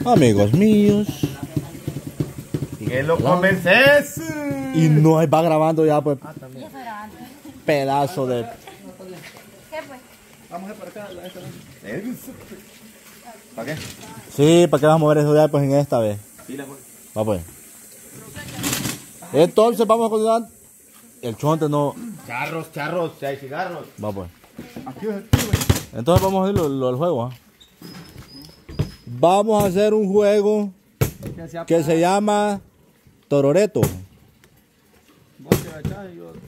Amigos míos. Que lo convences. Y no va grabando ya, pues. Pedazo de. ¿Qué pues? Vamos a ir para acá. ¿Para qué? Sí, ¿para qué vamos a mover eso ya pues en esta vez? Va pues. Entonces vamos a continuar. El chonte no. Charros, si hay cigarros. Va pues. Aquí es el tío. Entonces vamos a hacer lo del juego. ¿Ah? Vamos a hacer un juego que se llama Tororeto. Vos te agachás y yo.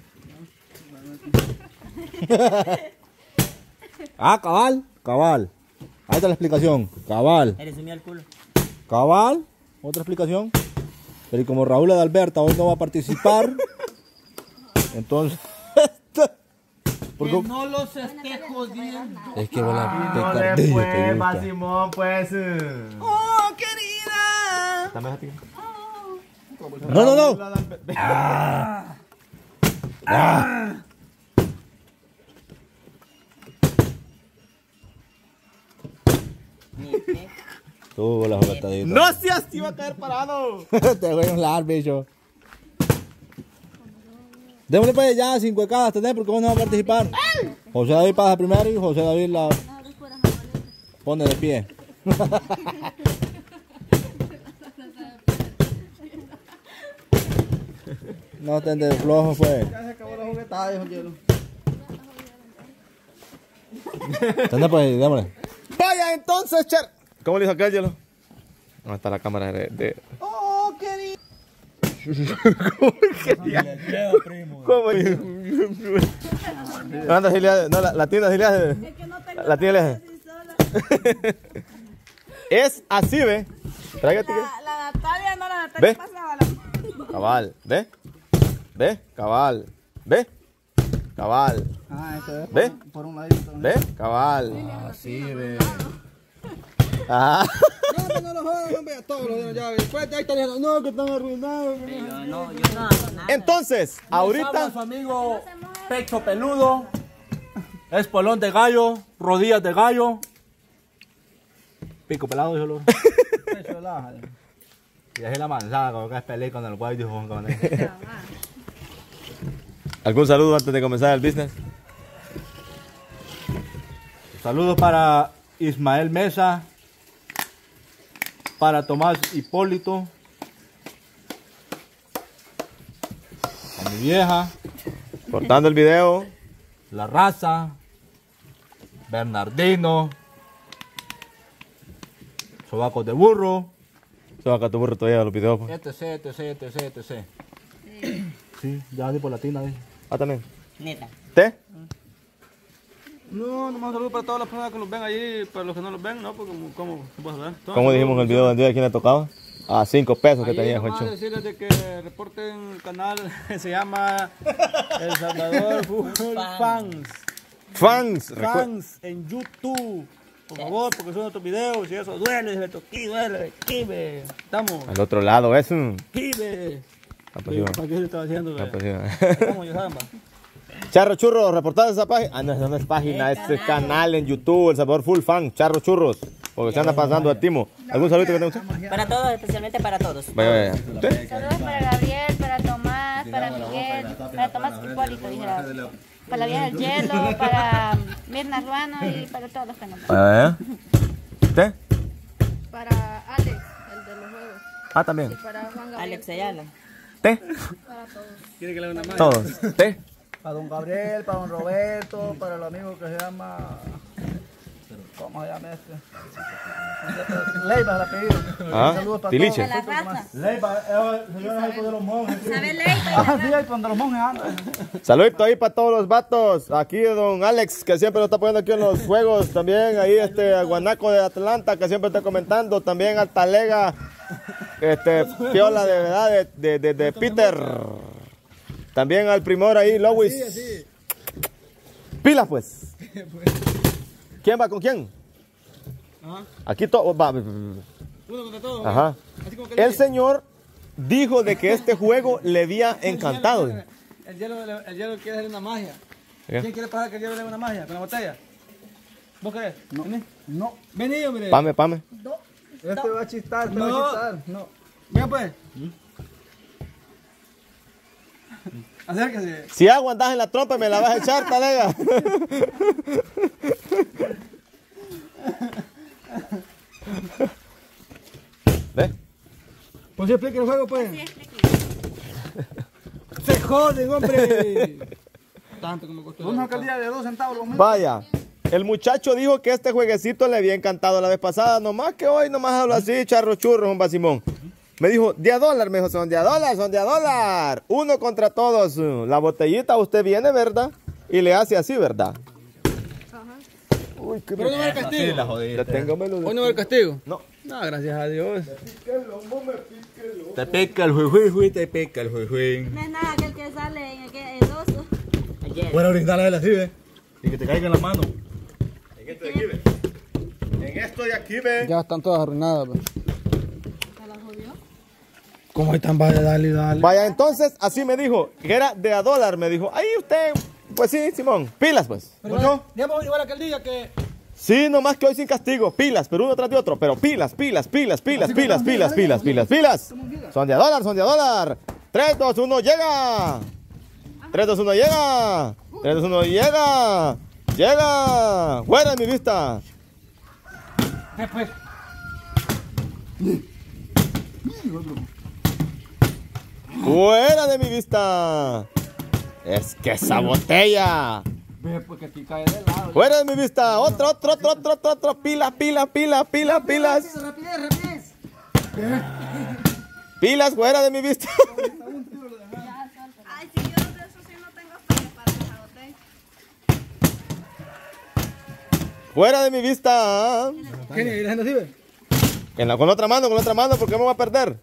Cabal. Ahí está la explicación. Cabal. Eres un el culo. Cabal. Otra explicación. Pero como Raúl de Alberta hoy no va a participar, entonces. Que no los esté jodiendo. Es que va la No picardía, después, te gusta. va Simón, pues. ¡Oh, querida! Dame a ti. No. Tú la jugatadita. No seas, te iba a caer parado. Te voy a hablar, bicho. Démosle pues ya 5 cada tener porque vos no vas a participar. José David pasa primero y José David la pone de pie. No te de flojo pues. Ya se acabó la juguetada, dijo el hielo. Tende pues, démosle. Vaya entonces, ¿Cómo le hizo aquel hielo? ¿Dónde está la cámara de... ¡Oh, querido! ¿Cómo? Anda, Gilia, no, la tienda Gilia. Es que no tengo La tienda. Es así, ¿ve? Tráigate. la Natalia, no, la Natalia ¿Ve? pasaba la... Cabal, ¿ve? ¿Ve? Cabal, ¿ve? Cabal, Ah, eso es. ¿ve? Por un ladito. ¿Ve? Cabal. Así ve. Ajá. No lo jodan, hombre, a todos los días ya. Después de ahí están diciendo, no, que están arruinados. Yo no hago nada. Entonces, ahorita... Su amigo pecho peludo, espolón de gallo, rodillas de gallo, pico pelado, dijo el Eso laja. y así la manzana, como que es pelear con el guay, dijo con él. ¿Algún saludo antes de comenzar el business? Saludos para Ismael Mesa, para Tomás Hipólito, a mi vieja, Cortando el video. La Raza, Bernardino, Sobacos de Burro, Se va a tu burro todavía los videos. Pues. etc. Sí, ya di por latina, dije. Ah, también. Neta. ¿Té? No, nomás un saludo para todas las personas que nos ven allí, para los que no los ven, ¿no? Porque ¿cómo se puede saber? ¿Cómo dijimos en el video de quién le tocaba? A 5 pesos que Allí tenía nomás Juancho. decirles de que reporten el canal, se llama El Salvador Fútbol Fans. Fans. En YouTube. Por favor, porque son otros videos y eso duele, duele, kibe. Estamos, Al otro lado, es un... kibe. Ah, pues sí, va. ¿Para qué se está haciendo? Ah, pues sí, va. Estamos, yo saben, va. Charro Churros, reportadas esa página. Ah, no es página, es canal en YouTube, El Salvador Full Fan, Charro Churros. Porque se anda pasando el timo. ¿Algún saludito que tenga usted? Para todos, especialmente para todos. Vaya. Saludos para Gabriel, para Tomás, para Miguel, para Tomás Hipólito, dijera. Para la vieja del hielo, para Mirna Ruano y para todos los que nos ven. Vaya. ¿Usted? Para Alex, el de los juegos. Ah, también. Para Juan Gabriel. Alex Ayala. ¿Té? Para todos. ¿Quiere que le haga una más? Todos. ¿Té? Para don Gabriel, para don Roberto, para el amigo que se llama... ¿Cómo se llama este? Leiva, el apellido. Ah, Saludos para Tiliche. Para todos. la raza. Leiva, señora ahí de los monjes. ¿Sabe Leiva? Ah, sí, ahí cuando los monjes andan. Saludito ahí para todos los vatos. Aquí don Alex, que siempre nos está poniendo aquí en los juegos. También ahí a Guanaco de Atlanta, que siempre está comentando. También al Talega, Piola de verdad, de Peter. También al primor ahí, Lois. Sí. Pilas pues. ¿Quién va con quién? Ajá. Aquí todo va. Uno contra todos. Ajá. Así como que El señor dijo de que este juego le había encantado. El hielo quiere hacer una magia. ¿Qué? ¿Quién quiere pasar que el hielo le haga una magia con la botella? ¿Vos querés? No. Vení. No. Vení, hombre. Pame. Este va a chistar, este va No. a chistar. No. Venga pues. Acérquese. Si agua andas en la trompa me la vas a echar, talega. ¿Ves? Pues sí, explique el juego pues. Se joden, hombre. Tanto como costó. Una alcaldía de 2 centavos los mismos. Vaya, el muchacho dijo que este jueguecito le había encantado la vez pasada, nomás que hoy nomás hablo así, charro churro, un Simón. Me dijo, de a dólar, me dijo, son de a dólar, son de a dólar. Uno contra todos. La botellita usted viene, ¿verdad? Y le hace así, ¿verdad? Uy, qué Pero no va el castigo. Ya tengo melodía. ¿Hoy no va el castigo? No. No, gracias a Dios. Te pica el juejuy, te pica el jujuy. No es nada aquel que sale en el oso. Bueno, brindarle así, ¿ve? Y que te caiga en la mano. En esto de aquí, ve. En esto de aquí, ve. Ya están todas arruinadas pues. ¿Cómo están? Vaya, dale, dale. Vaya, entonces, así me dijo, que era de a dólar, me dijo. Ahí usted, pues sí, Simón, pilas pues. Pero igual, digamos igual aquel día que... Sí, nomás que hoy sin castigo, pilas, pero uno tras de otro, pero pilas, pilas, pilas, pilas, pilas, pilas, pilas, pilas, pilas. Son de a dólar, son de a dólar. 3, 2, 1, llega. 3, 2, 1, llega. 3, 2, 1, llega. Llega. Fuera de mi vista. Después. Fuera de mi vista. Es que esa botella. Ve pues que aquí cae de lado. Fuera de mi vista. Otro, otro, otro, otro, otro, otro. Pilas, pilas, pilas, pilas, pilas. Rapidez, rapidez. Pilas, fuera de mi vista. Ay, si yo de eso sí no tengo fe para esa botella. Fuera de mi vista. ¿Qué ni la gente así ve? Con la otra mano, porque me voy a perder.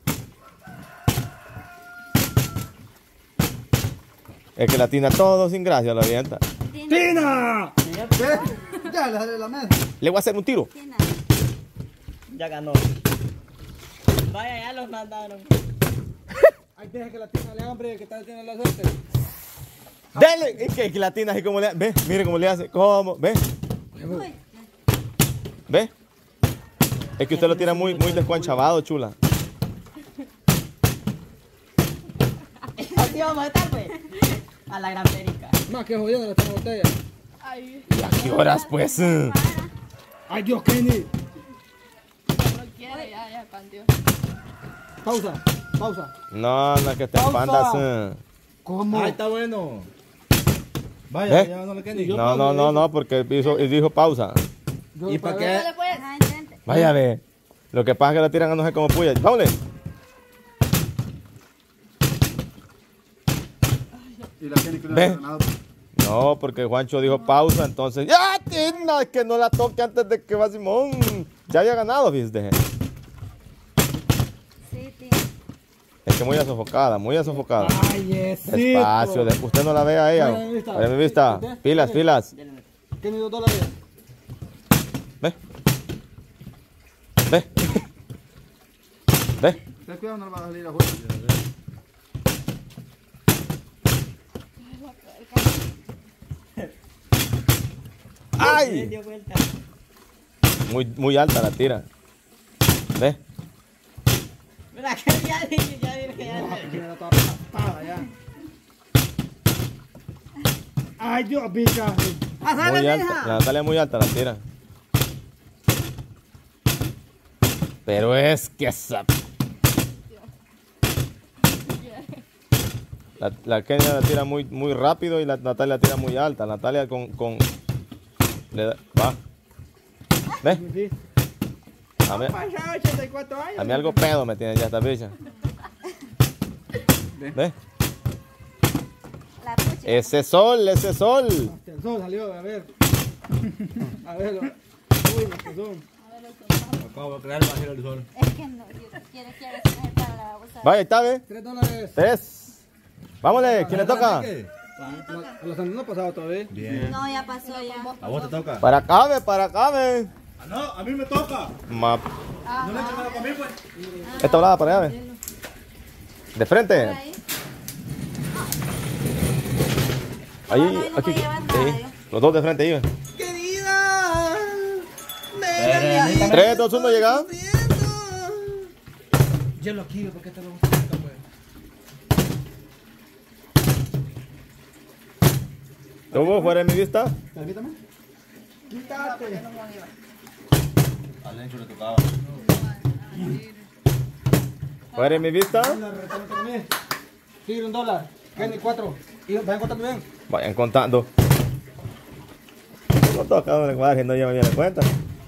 Es que la tina todo sin gracia, la avienta. ¡Tina! Ya, le sale la mesa. Le voy a hacer un tiro. Ya ganó. Vaya, ya los mandaron. Ay, deja que la tina le hambre, que tal tiene la suerte. Dele. Es que la tina así como le hace. Ve, mire cómo le hace. ¿Cómo? Ve. Ve. Es que usted lo tira muy descuanchabado, chula. Así vamos a estar, pues. A la gran perica. Más que jodiendo esta botella. Ay, ¿Y a qué horas, pues? Ay, Dios, Kenny. no quiere, ya, panteó. Pausa, pausa. No, no, que te Pausa. pandas. ¿Cómo? Ahí está bueno. Vaya, ¿Eh? ya no le queda ni. No, porque dijo pausa. ¿Y para No qué? le puedes. Ajá, intente. Vaya, ve. Lo que pasa es que la tiran a no sé cómo puya. Vámonos. Y la tiene que Ve. No, porque Juancho dijo pausa, entonces. ¡Ya, tina! Es que no la toque antes de que va Simón. Ya había ganado, fíjate. Sí, tío. Es que muy sofocada, muy sofocada. Ay, es Despacio, usted no la ve a ella. Vaya, mi vista. Vaya, mi vista. Pilas, pilas. Kenny, $2. Ve. Ve. Ve. Ten cuidado, no le va a salir a juego. ¡Ay! Dio vuelta. Muy alta la tira. Ve. Mira, que ya dije que ya. Tiene la toda raspada ya. Ay, Dios, pica. Muy alta. La Natalia es muy alta la tira. Pero es que esa. La Kenia la tira muy rápido y la Natalia la tira muy alta. Natalia va. ¿Ves? A mí algo pedo me tiene ya esta bicha. ¿Ves? La pucha. Ese sol, ese sol. El sol salió, a ver. A ver. Uy, el sol. Acabo de crear el bajero del sol. Es que no, quiere coger para la bolsa. Vaya, está, ¿ves? $3. 3. Vámonos, ¿quién le toca? A los no ha pasado todavía. Bien. No, ya pasó ya. ¿A vos te toca? Para acá, ve, para acá, ve. Ah, no, a mí me toca. Ma- No le eches mano para mí, pues. Esta volada para allá, ve. De frente. Ahí. Ahí, No, no aquí. voy a llevar nada, Sí. yo. Los dos de frente ahí, ve. 3, 2, 1, llega. Hielo aquí, ¿por qué te lo gusta? Pues? ¿Tuvo fuera de mi vista? Permítame. Quítate. Al Lencho le tocaba. ¿Fuera de mi vista? Tigre $1. Kenny 4. Y vayan contando bien. Vayan contando. No toca un lenguaje, no lleva bien la cuenta.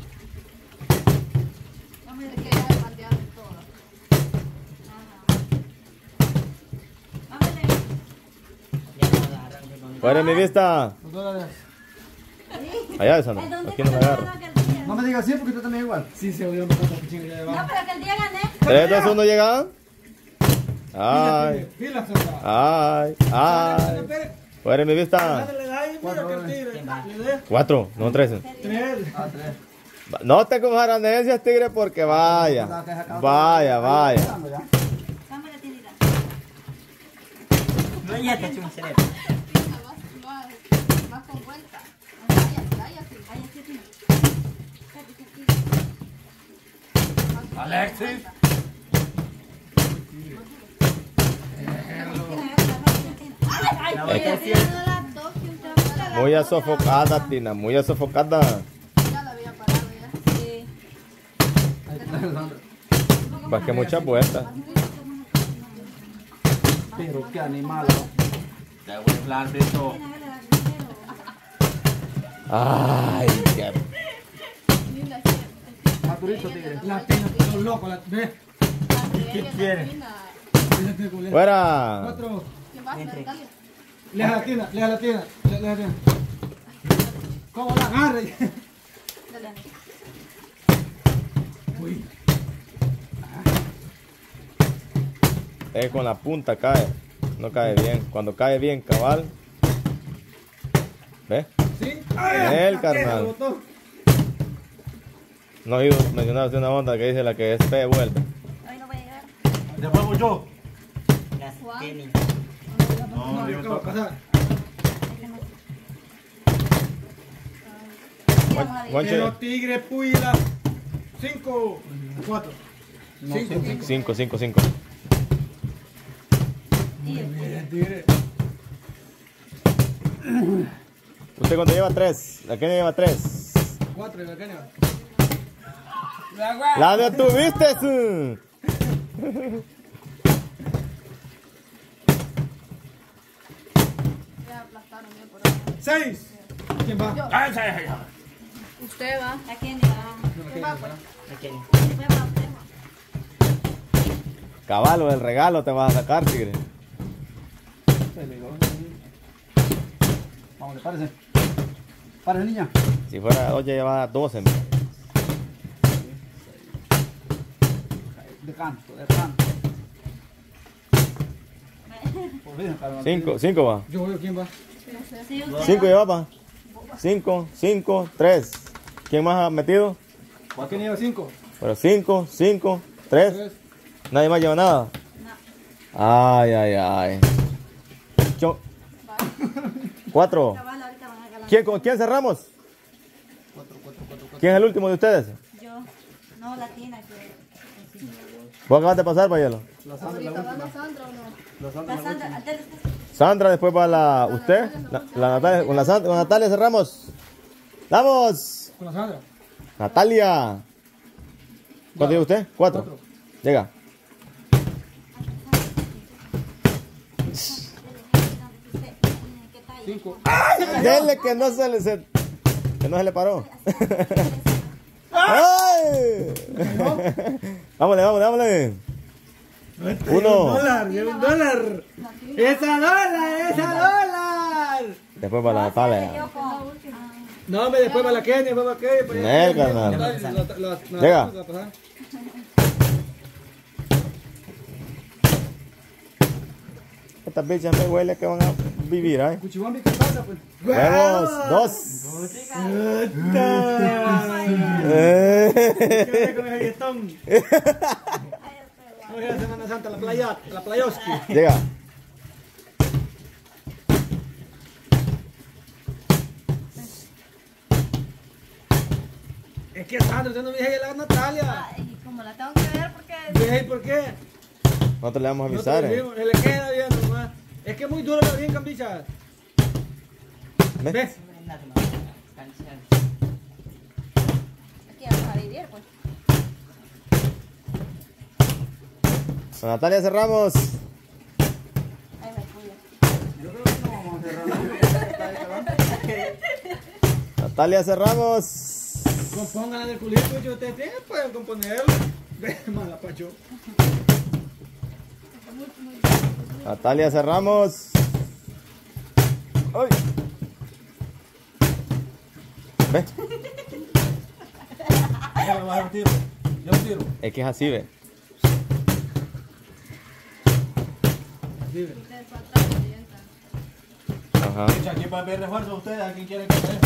Fuera de mi vista. $2. Allá, Sandra. Aquí no me agarro. No me digas así porque tú también igual. Sí, se oyó un poco de chingo ya No, debajo. pero que el día gané. 3, 2, 1, llega. Ay, Fila, Sandra. ay. Fuera de mi vista. Le da ahí, mira que el tigre. Le dé 4, no 3. 3. No te con jaranencias, tigre, porque vaya. Vaya, vaya. Cámara tirita. No, ya te eché un cerebro. Más con vuelta. Ay, así. Alexis. Muy sofocada, Tina, muy sofocada. Ya la había parado ya. Sí. Pues que muchas vueltas. Pero qué animal. Te voy a inflar, Beto. Ay, qué. Madurito, tigre. La pena, todo loco. Ve. ¿Qué quieres? Fuera. 4. ¿Quién va a hacer? Dale. Leja la tienda, leja la tienda. Leja la tienda. ¿Cómo la agarre? Dale, Ani. Uy. Con la punta cae. No cae bien. Cuando cae bien, cabal. ¿Ves? ¿Sí? El carnal. Botó. No he oído mencionar una onda que dice la que es fe vuelve. Hoy no voy a llegar. Después voy yo. Gracias, Kenny. No, yo acabo de pasar. Guanche. Pero tigre, puila. 5. 4. 5. 5. Tigre. Usted cuando lleva 3. ¿La Kenia lleva 3? 4 y la Kenia. ¡La detuviste! Su. Ya aplastaron bien por ahí. 6. ¿Quién va? Usted va. ¿A quién va? ¿Quién va, pues? A Kenny. Usted va. Caballo del regalo te vas a sacar, tigre. Vamos, párese. Párese, niña. Si fuera 2 ya llevaba 12. mira. De canto, de canto. Por fin, carnal. 5 va. Yo veo quién va. Sí, usted 5 lleva, pa. 5, 3. ¿Quién más ha metido? ¿A quién lleva 5? Pero 5, 3. 3. Nadie más lleva nada. Ay. 4. cabal, ahorita van a ganar. ¿Con quién cerramos? ¿Quién es el último de ustedes? Yo. No, la Tina que. ¿Vos acabas de pasar, Bayelo? La Sandra, la última. ¿Va Sandra o no? La Sandra, La Sandra, al tele. Sandra, después va la usted. La Natalia, con Natalia cerramos. ¡Vamos! Con la Sandra. Natalia. ¿Cuánto lleva usted? 4. 4. Llega. ¿Qué tal? 5. Dele que no se le paró. ¡Ay! Vámonos. 1. Lleva $1. ¡Esa dólar! Después va la Natalia. Yo con. No, me después va la Kenny, después va la Kenny. Nel, carnal. Llega. Estas bichas me huele que van a vivir, ¿eh? Cuchibambi, ¿qué pasa, pues? Vemos, 2. ¿Qué con el galletón? Vamos a ir a Semana Santa, la playoski. Llega. Es que Sandra, usted no me dije la Natalia. Ay, como la tengo que ver porque ¿Ves por qué? Nosotros le vamos a No avisar. te digo, se le queda bien nomás. Es que es muy duro la brinca, bichas. ¿Ves? ¿Ves? Aquí vamos a vivir, pues. Natalia Cerramos. Ahí me cuido. Natalia Cerramos. Compónganla del culito, si ustedes tienen, pueden componerlo. Ve, malapacho. Natalia Cerramos. ¡Ay! ¿Ves? Ya me bajo un tiro. Yo un tiro. Es que es así, ve. Ajá. Escucha, aquí para ver refuerzo ustedes, ¿a quién quieren que me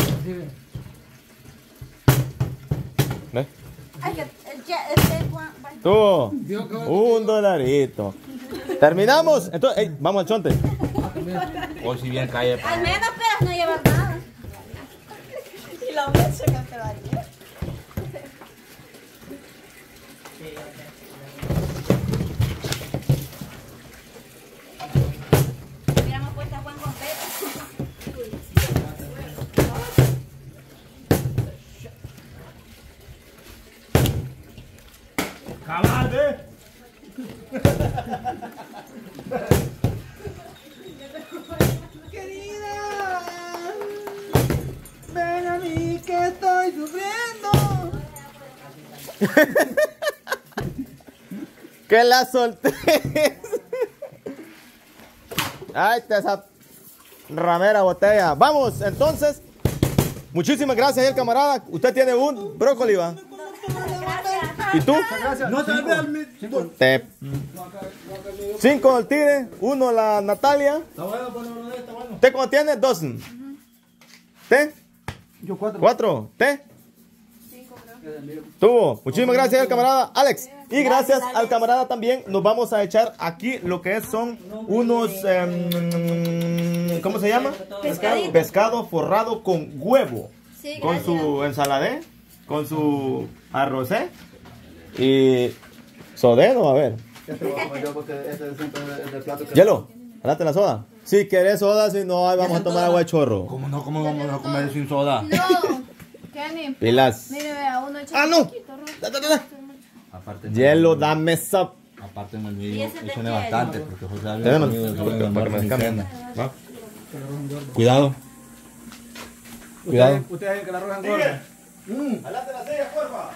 ¿Ves? Ay, que Tú. $1. Terminamos. Entonces, ey, vamos al chonte. Hoy si bien cae. al menos peras no llevas nada. Y la mecha que te varía. Hubiéramos puesto a Juan con peras. ¡Cabal, ve! Querida, ven a mí que estoy sufriendo. Que la solté. Ay, esa ramera botella. Vamos, entonces. Muchísimas gracias, el camarada. Usted tiene un brócoli, va. ¿Y tú? No te veas mi... Te... 5 el tigre, 1 la Natalia. Está bueno, ponlo de está bueno. ¿Usted cuánto tiene? 2. ¿Te? Yo 4. 4. ¿Te? Tuvo. Muchísimas gracias al camarada Alex. Y gracias al camarada también. Nos vamos a echar aquí lo que son unos... ¿cómo se llama? Pescadito. Pescado forrado con huevo. Sí, Con gracias. su ensaladé. Con su arrocé. Y... Sodeno, a ver. Hielo. Date la soda. Si querés soda, si no, ahí vamos a tomar agua de chorro. ¿Cómo no? ¿Cómo vamos a comer sin soda? No, Kenny. Pilas. Mire, vea, uno echa ¡Ah, no! poquito, rojo. Aparte, Hielo, dame esa... aparte en el Y video, ese te échale quiere. bastante, porque José había Déjame, comido el para que me descambien. ¿Va? Cuidado. Cuidado. Ustedes saben que la rojan gorda. Adelante la silla, porfa.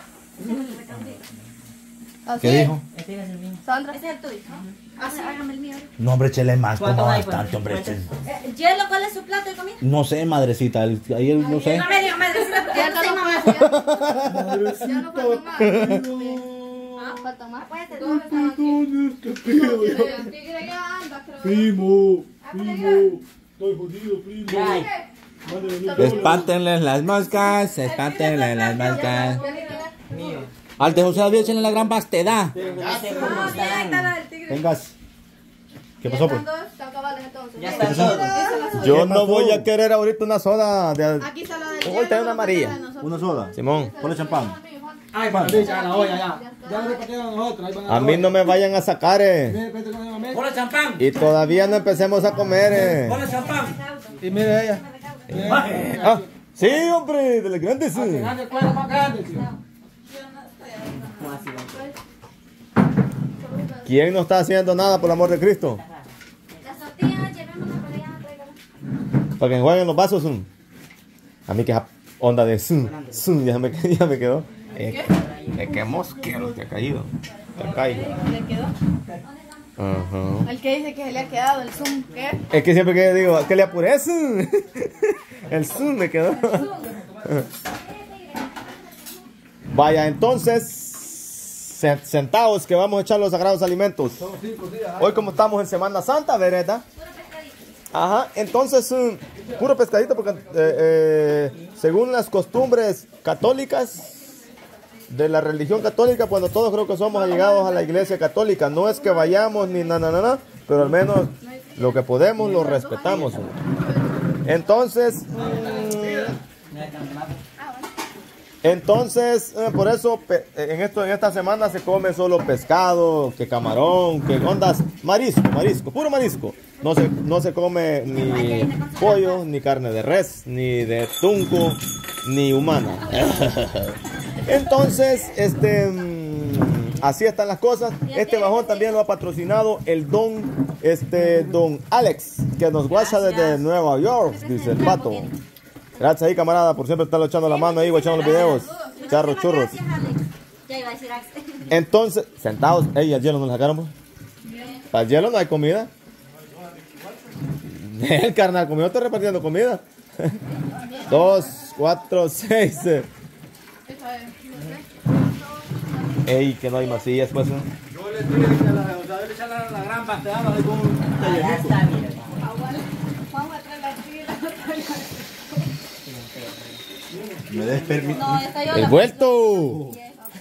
¿Qué dijo? Sandra. Ese es el tuyo, ¿no? Hágame el mío. No, hombre, échale más, como ¿Cuánto hay, bastante, hombre. Hielo, ¿cuál es su plato de comida? No sé, madrecita, ahí no sé. No me diga, madrecita, porque ya no soy mamá. Ya no falta más. Ah, falta más. ¿Dónde están aquí? Tigre ya anda, creo. Primo, primo, estoy jodido, primo. Espántenle las moscas, espántenle las moscas. Al de José David, échenle la gran vastedad. Ah, bien, ahí está la del tigre. Vengas. ¿Qué pasó, pues? Están dos, están cabales entonces. Ya están todos. Yo no voy a querer ahorita una soda de... Aquí está la del Voy a tener una amarilla. Una soda. Simón, Ponle champán. Ay, bicha, a la olla ya. Ya lo repartieron a nosotros. Ahí van a mí no me vayan a sacar, Ponle champán. Y todavía no empecemos a comer, Ponle champán. Y mire ella. Ah, sí, hombre, de las grandes. Grande, el cuero más grande, tío. ¿Quién no está haciendo nada por el amor de Cristo? Las tortillas, llevémoslas para allá, tráigalas. Para que enjuaguen los vasos. A mí que esa onda de ya me quedó. Es que mosquero te ha caído. Te caído. ¿Le quedó? Ajá. El que dice que se le ha quedado el zoom, ¿qué? Es que siempre que digo, que le apuré el zoom me quedó. Vaya, entonces, sentados que vamos a echar los sagrados alimentos. Hoy como estamos en Semana Santa, ¿verdad? Ajá, entonces, puro pescadito porque según las costumbres católicas, de la religión católica, cuando todos creo que somos allegados a la iglesia católica, no es que vayamos ni nada, pero al menos lo que podemos lo respetamos. Entonces, por eso en esta semana se come solo pescado, que camarón, que ondas, marisco, puro marisco. No se come ni pollo, ni carne de res, ni de tunco, ni humana. Entonces, así están las cosas. Este bajón también lo ha patrocinado el don Alex, que nos guacha desde Nueva York, dice el pato. Gracias ahí, camarada, por siempre estarlo echando la mano ahí, echando los videos. Charros, churros. Entonces, sentados, ¿el hielo no lo sacaron? Pues? Para el hielo no hay comida. El carnal, como yo estoy repartiendo comida. 2, 4, 6. Ey, que no hay masillas, pues. Yo le dije que le echan la gran pateada de con un tallerito. Vamos a traer la fila. Me des permiso. No, está yo. ¡El vuelto!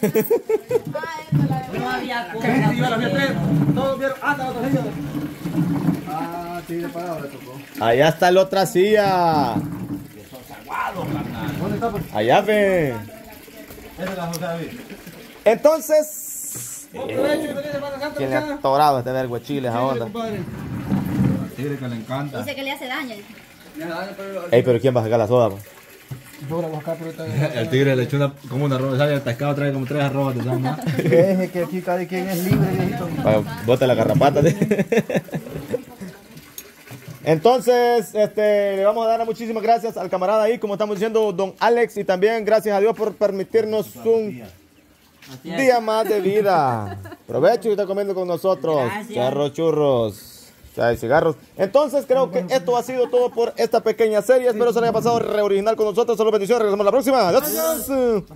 No había cosa. Todos vieron. Ah, estaba otro señor. Ah, sí, de parado le tocó. Allá está la otra silla. ¿Dónde está? Pues? Allá ve. Esa es la José David. Entonces, Derecho, que Semana Santa, tiene acá. atorado este vergo de chile esa onda. Compadre. Tigre que le encanta. Dice que le hace daño. Ey, pero ¿quién va a sacar la soda? Po? El tigre le echó como una arroba, sale el pescado, trae como 3 arrobas de sal. Deje que aquí cada quien es libre, viejito. Bota la garrapata. Entonces, le vamos a dar muchísimas gracias al camarada ahí, como estamos diciendo, don Alex, y también gracias a Dios por permitirnos un día más de vida. Provecho y está comiendo con nosotros. Charros, churros, chai, cigarros. Entonces, creo que esto ha sido todo por esta pequeña serie. Espero se les haya pasado re original con nosotros. Solo bendiciones. Regresamos la próxima. Adiós.